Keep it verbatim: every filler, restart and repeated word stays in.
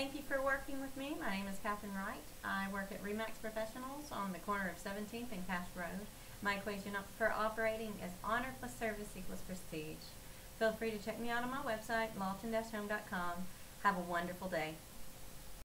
Thank you for working with me. My name is Catherine Wright. I work at Remax Professionals on the corner of seventeenth and Cash Road. My equation for operating is honor plus service equals prestige. Feel free to check me out on my website, lawton dash home dot com. Have a wonderful day.